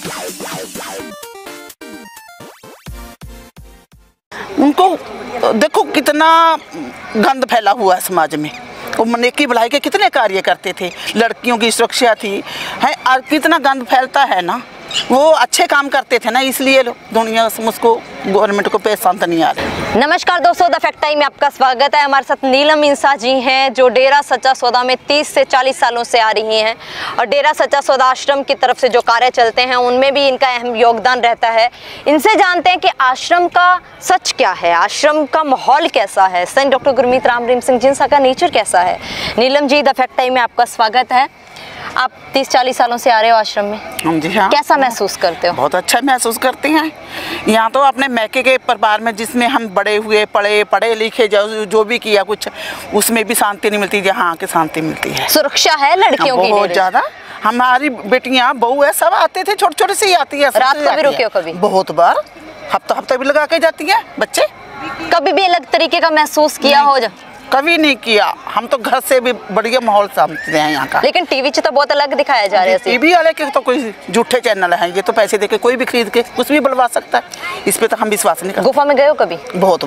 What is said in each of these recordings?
उनको देखो कितना गंद फैला हुआ है समाज में। वो नेकी भलाई के कितने कार्य करते थे, लड़कियों की सुरक्षा थी है, और कितना गंद फैलता है ना। वो अच्छे काम करते थे ना, इसलिए दुनिया मुझको गवर्नमेंट को पैसा नहीं आ रहा। नमस्कार दोस्तों, द फैक्ट टाइम में आपका स्वागत है। हमारे साथ नीलम इंसा जी हैं जो डेरा सच्चा सौदा में 30 से 40 सालों से आ रही हैं और डेरा सच्चा सौदा आश्रम की तरफ से जो कार्य चलते हैं उनमें भी इनका अहम योगदान रहता है। इनसे जानते हैं कि आश्रम का सच क्या है, आश्रम का माहौल कैसा है, संत डॉक्टर गुरमीत राम रहीम सिंह जिनसा का नेचर कैसा है। Neelam ji, the fact time में आपका स्वागत है। आप 30-40 सालों से आ रहे हो आश्रम में। जी हाँ। कैसा महसूस करते हो? बहुत अच्छा महसूस करते हैं। यहाँ तो अपने मैके के परिवार में जिसमें हम बड़े हुए, पढ़े लिखे, जो भी किया कुछ, उसमें भी शांति नहीं मिलती, जहाँ आके शांति मिलती है। सुरक्षा है लड़कियों की बहुत ज्यादा। हमारी बेटियाँ बहू है, सब आते थे, छोटे छोटे से ही आती है। रात को भी रुके हो कभी? बहुत बार, हफ्ता भी लगा के जाती है बच्चे। कभी भी अलग तरीके का महसूस किया हो? कभी नहीं किया। हम तो घर से भी बढ़िया माहौल समझते हैं यहाँ का। लेकिन टीवी से तो बहुत अलग दिखाया जा रहा है। टीवी वाले के तो कोई झूठे चैनल हैं, ये तो पैसे देके कोई भी खरीद के कुछ भी बुलवा सकता है। इस पे तो हम विश्वास नहीं करते। गुफा में गए हो कभी? बहुत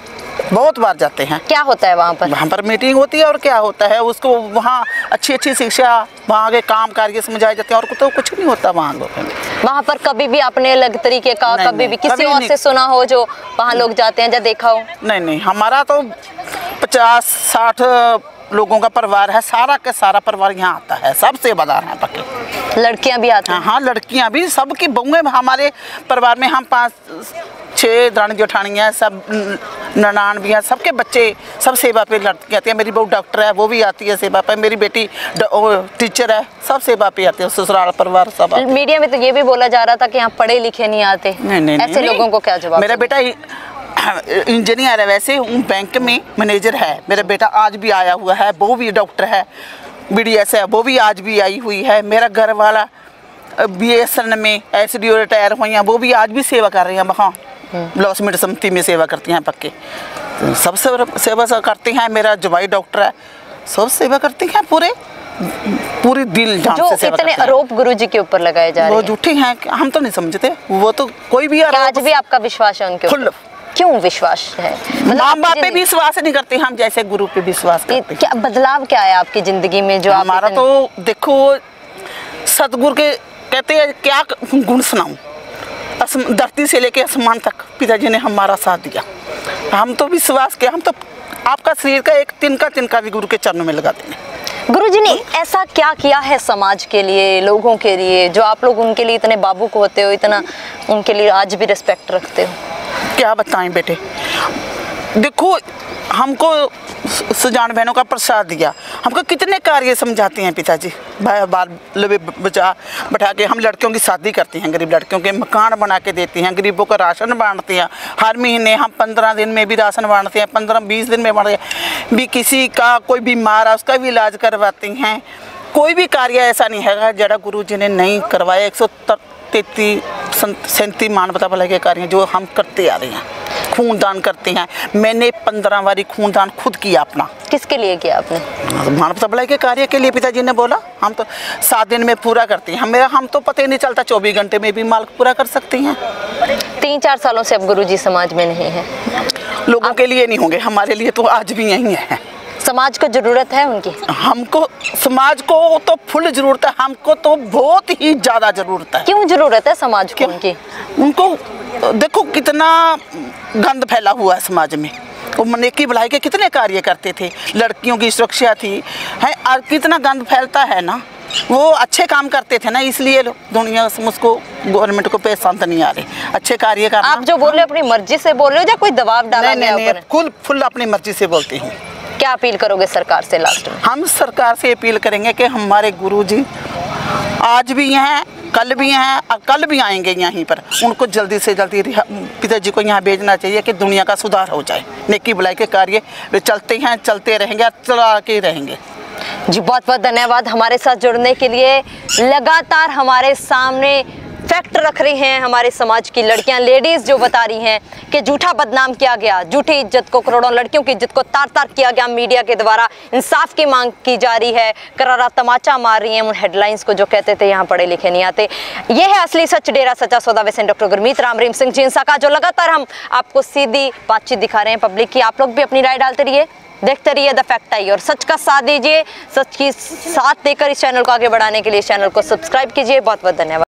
बार जाते हैं। क्या होता है वहाँ पर? वहाँ पर मीटिंग होती है और क्या होता है, उसको वहाँ अच्छी शिक्षा, वहाँ के काम कार्य समझाए जाते हैं और तो कुछ नहीं होता वहाँ लोगों में। वहाँ पर कभी भी आपने अलग तरीके का कभी भी किसी और से सुना हो जो वहाँ लोग जाते हैं, या देखा हो? नहीं, हमारा तो 50-60 लोगों का परिवार है, सारा का सारा परिवार यहाँ आता है, सब सेवादार हैं पक्के। लड़कियाँ भी आती हैं? हाँ, लड़कियाँ भी, सबकी बहुएं हमारे परिवार में। हम 5-6 रानी जेठानियाँ, सब ननान भी हैं, सबके बच्चे सब सेवा पे लड़की आती है। मेरी बहू डॉक्टर है, वो भी आती है सेवा पे। मेरी बेटी टीचर है, सब सेवा पे आते हैं, ससुराल परिवार सब। मीडिया में तो ये भी बोला जा रहा था कि यहाँ पढ़े लिखे नहीं आते। नहीं, ऐसे लोगों को क्या जवाब? मेरा बेटा इंजीनियर है, वैसे बैंक में मैनेजर है। मेरा बेटा आज भी आया हुआ है, वो भी डॉक्टर है, BDS है, वो भी आज भी आई हुई है। मेरा घर वाला BSN में SDO रिटायर हुई हैं, वो भी आज भी सेवा कर रही हैं। वहाँ ब्लॉसमेंट समिति में सेवा करती हैं पक्के। सब सेवा करते हैं। मेरा जवाई डॉक्टर है, सब सेवा करती हैं पूरी दिल जान से सेवा। इतने आरोप गुरुजी के ऊपर लगाए जा रहे हैं, वो झूठे हैं, हम तो नहीं समझते। वो तो कोई भी आज भी आपका विश्वास है उनके ऊपर? क्यों विश्वास है? माँ बाप पे विश्वास नहीं करते, हम जैसे गुरु पे विश्वास करते। क्या बदलाव क्या है आपकी जिंदगी में जो हमारा? तो देखो, सतगुरु के कहते हैं क्या गुण सुनाऊं, धरती से लेके आसमान तक पिताजी ने हमारा साथ दिया। हम तो विश्वास किया, हम तो आपका शरीर का एक तिनका भी गुरु के चरणों में लगा देंगे। गुरुजी ने ऐसा क्या किया है समाज के लिए, लोगों के लिए, जो आप लोग उनके लिए इतने बाबूक होते हो, इतना उनके लिए आज भी रिस्पेक्ट रखते हो? क्या बताएं बेटे, देखो हमको सुजान बहनों का प्रसाद दिया, हमको कितने कार्य समझाते हैं पिताजी। बाल बैठा के हम लड़कियों की शादी करते हैं, गरीब लड़कियों के मकान बना के देते हैं, गरीबों का राशन बांटते हैं। हर महीने हम 15 दिन में भी राशन बांटते हैं, 15-20 दिन में बांटते हैं। भी किसी का कोई बीमार है उसका भी इलाज करवाते हैं। कोई भी कार्य ऐसा नहीं है जड़ा गुरु जी ने नहीं करवाया। 133 मानवता भलाई के कार्य जो हम करते आ रहे हैं। खून दान करते हैं, मैंने 15 बारी खून दान खुद किया अपना। किसके लिए किया आपने? मानवता भलाई के कार्य के लिए। पिताजी ने बोला हम तो 7 दिन में पूरा करते हैं। हम तो पता ही नहीं चलता, 24 घंटे में भी माल पूरा कर सकते हैं। 3-4 सालों से अब गुरुजी समाज में नहीं है। लोगों के लिए नहीं होंगे, हमारे लिए तो आज भी यही है। समाज को जरूरत है उनकी? हमको समाज को तो फुल जरूरत है, हमको तो बहुत ही ज्यादा जरूरत है। क्यों जरूरत है समाज को उनकी? उनको देखो कितना गंद फैला हुआ है समाज में। वो नेकी भलाई के कितने कार्य करते थे, लड़कियों की सुरक्षा थी है, और कितना गंद फैलता है ना। वो अच्छे काम करते थे ना, इसलिए दुनिया मुझको गवर्नमेंट को पैसा नहीं आ रहे। अच्छे कार्य करना। आप जो बोल रहे हो अपनी मर्जी से बोल रहे हो या कोई दबाव डाला गया? नहीं, फुल अपनी मर्जी से बोलती हूँ। क्या अपील करोगे सरकार से लास्ट में? हम सरकार से अपील करेंगे कि हमारे गुरुजी आज भी हैं, कल भी हैं और कल भी आएंगे यहीं पर। उनको जल्दी से जल्दी पिताजी को यहाँ भेजना चाहिए कि दुनिया का सुधार हो जाए। नेकी भलाई के कार्य वे चलते हैं, चलते रहेंगे और चला के रहेंगे। जी बहुत बहुत धन्यवाद हमारे साथ जुड़ने के लिए। लगातार हमारे सामने फैक्ट रख रही हैं हमारे समाज की लड़कियां, लेडीज जो बता रही हैं कि झूठा बदनाम किया गया, झूठी इज्जत को, करोड़ों लड़कियों की इज्जत को तार तार किया गया मीडिया के द्वारा। इंसाफ की मांग की जा रही है, करारा तमाचा मार रही हैं उन हेडलाइंस को जो कहते थे यहाँ पढ़े लिखे नहीं आते। ये है असली सच, डेरा सच्चा सौदा वैसे डॉक्टर गुरमीत राम रहीम सिंह जींसा का, जो लगातार हम आपको सीधी बातचीत दिखा रहे हैं पब्लिक की। आप लोग भी अपनी राय डालते रहिए, देखते रहिए द फैक्ट आई और सच का साथ दीजिए। सच की साथ देकर इस चैनल को आगे बढ़ाने के लिए इस चैनल को सब्सक्राइब कीजिए। बहुत बहुत धन्यवाद।